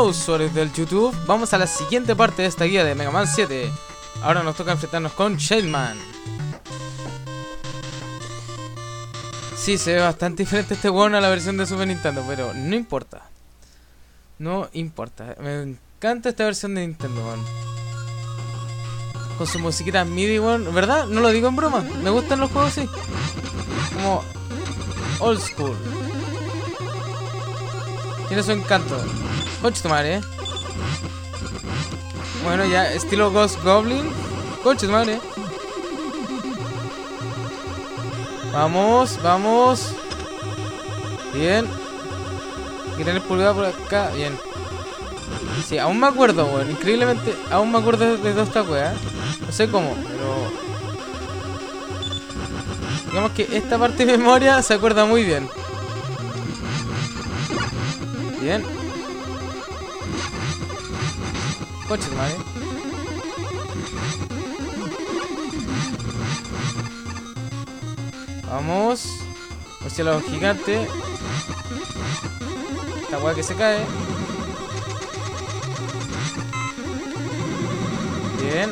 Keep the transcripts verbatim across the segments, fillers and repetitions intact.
Hello usuarios del YouTube, vamos a la siguiente parte de esta guía de Mega Man siete. Ahora nos toca enfrentarnos con Shademan. Sí, se ve bastante diferente este weón a la versión de Super Nintendo, pero no importa. No importa, me encanta esta versión de Nintendo, weón. Con su musiquita MIDI, weón, ¿verdad? No lo digo en broma, me gustan los juegos así, como old school. Tiene su encanto. Concha tu madre, eh. Bueno, ya, estilo Ghost Goblin. Concha tu madre. Vamos, vamos. Bien. Hay que tener pulgada por acá. Bien. Sí, aún me acuerdo, weón. Increíblemente, aún me acuerdo de, de toda esta weá. No sé cómo, pero... digamos que esta parte de memoria se acuerda muy bien. Bien. Coche, madre. Vamos. Murciélago gigante. Esta weá que se cae. Bien.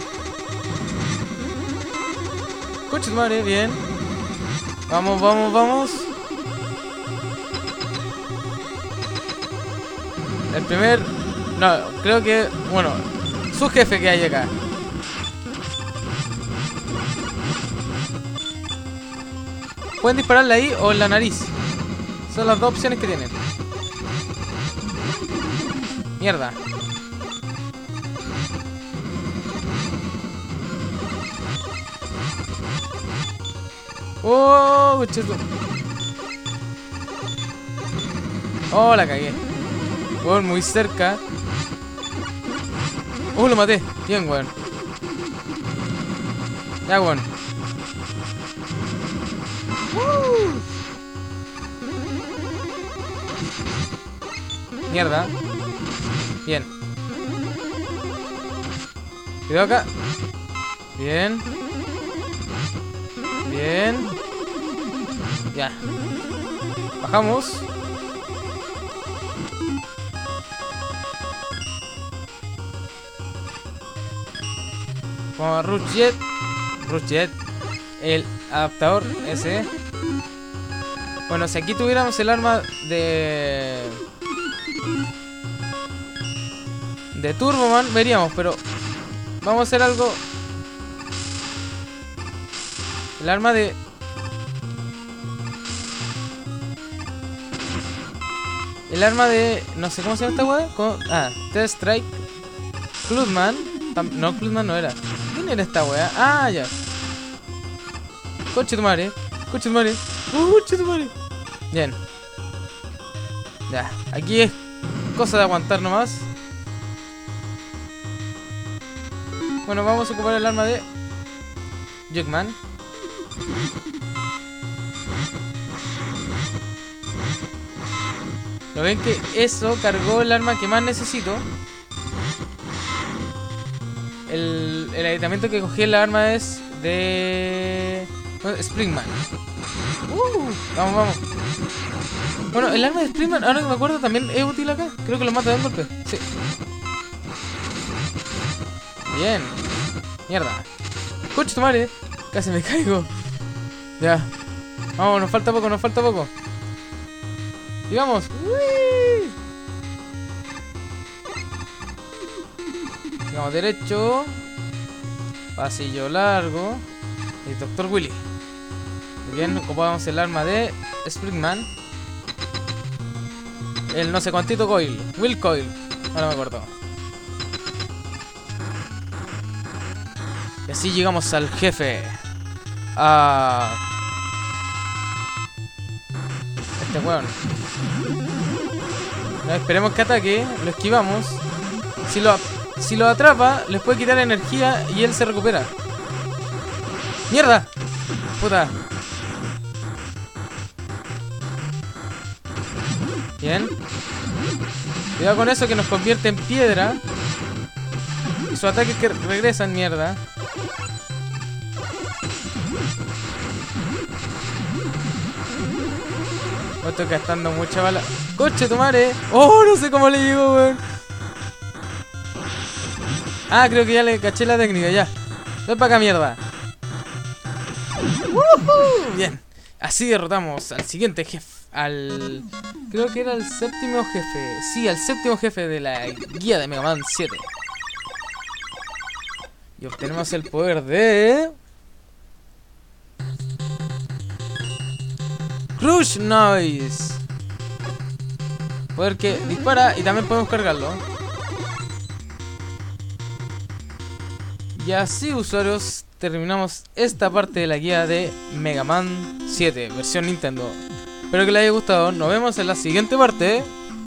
Coche, madre, bien. Vamos, vamos, vamos. El primer... no, creo que... bueno, su jefe que hay acá. Pueden dispararle ahí o en la nariz. Son las dos opciones que tienen. Mierda. Oh, cheto. Oh, la cagué. Weón, muy cerca. Uh, lo maté. Bien, weón. Ya, weón. Uh. Mierda. Bien. Cuidado acá. Bien. Bien. Ya. Bajamos. Vamos a Rush Jet. Rush Jet. El adaptador ese. Bueno, si aquí tuviéramos el arma de... de Turboman, veríamos, pero... vamos a hacer algo... el arma de... el arma de... no sé cómo se llama esta weá. ¿Cómo? Ah, Test Strike. Clubman. No, Clubman no era. ¿Quién era esta weá? Ah, ya. Coche tu madre. Coche tu madre. Coche tu madre. Bien. Ya. Aquí es cosa de aguantar nomás. Bueno, vamos a ocupar el arma de Junkman. ¿Lo ven que eso cargó el arma que más necesito? El, el aditamento que cogí en la arma es de... Springman. Uh, vamos, vamos. Bueno, el arma de Springman, ahora que me acuerdo, también es útil acá. Creo que lo mata de un golpe. Sí. Bien. Mierda. Coche tu madre. Casi me caigo. Ya. Vamos, nos falta poco, nos falta poco. Digamos. Sigamos derecho. Pasillo largo. Y Doctor Willy. Muy bien, ocupamos el arma de Springman. El no sé cuantito coil. Will Coil. Ahora me acuerdo. Y así llegamos al jefe. A... este weón. No, esperemos que ataque. Lo esquivamos. Si lo, si lo atrapa, les puede quitar energía y él se recupera. ¡Mierda! Puta. Bien. Cuidado con eso que nos convierte en piedra. Y su ataque que regresan, mierda. No estoy gastando mucha bala. ¡Coche, tu madre! ¡Oh, no sé cómo le llegó, weón! Ah, creo que ya le caché la técnica, ya. Ven para acá, mierda. ¡Woohoo! Bien. Así derrotamos al siguiente jefe. Al... Creo que era el séptimo jefe. Sí, al séptimo jefe de la guía de Mega Man siete. Y obtenemos el poder de... Crush Noise. Poder que dispara y también podemos cargarlo. Y así, usuarios, terminamos esta parte de la guía de Mega Man siete, versión Nintendo. Espero que les haya gustado. Nos vemos en la siguiente parte.